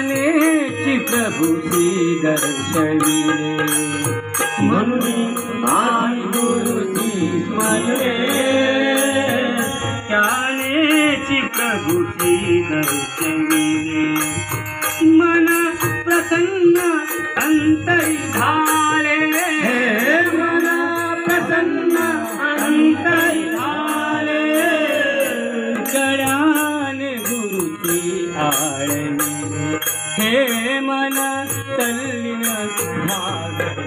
ज्ञानेची प्रभूची दर्शविले म्हणून आधी गुरुची स्मरणे ज्ञानेची प्रभूची दर्शविले मन प्रसन्न अंतरी झाले मन प्रसन्न अंतरी झाले गळ्याने गुरुची आळविले हे मन तल्लीन झाले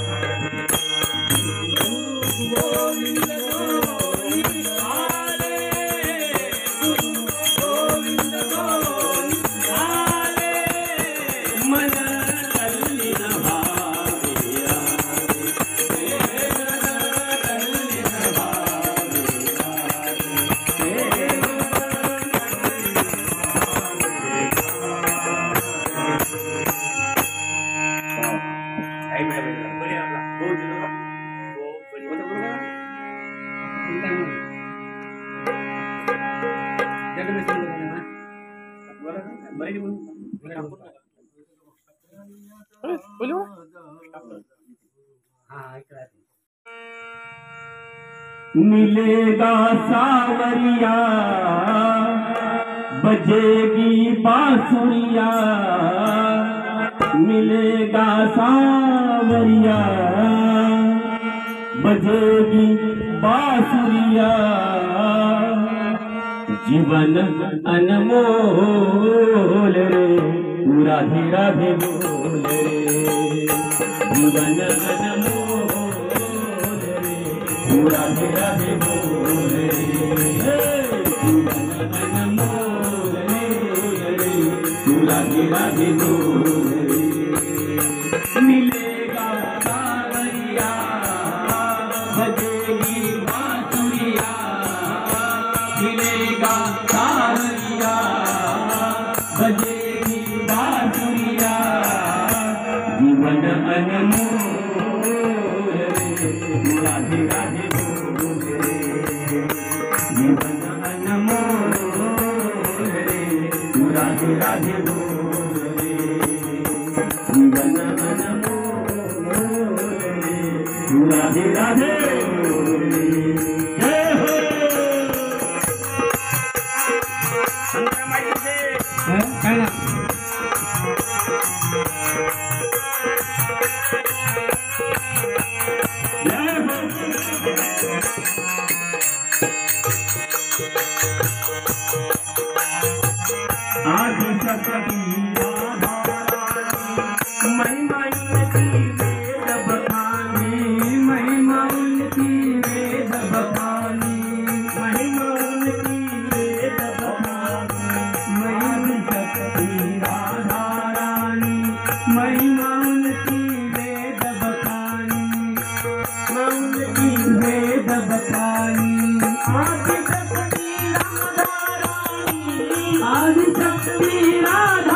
मिलेगा सावरिया बजेगी बांसुरिया मिलेगा सावरिया बजेगी बांसुरिया जीवन अनमोल रे राधे राधे बोल रे जीवन अनमोल राधे राधे बोल रे जीवन अनमोल रे राधे राधे बोल रे मिलेगा सावरिया बजेगी बांसुरिया मिलेगा सावरिया बजेगी बांसुरिया जीवन अनमोल राधे राधे बोल रे जीवन अनमोल रे राधे राधे बोल रे जीवन अनमोल रे राधे राधे बोल रे जय हो संत माई से काय ना आदि शक्ति महिमा उनकी वेद बखानी महिमा उनकी वेद बखानी महिमा उनकी वेद बखानी महिमा शक्ति राधा रानी महिमा उनकी वेद बखानी उनकी वेद बखानी आदि शक्ति राधा रानी आदि शक्ति राधा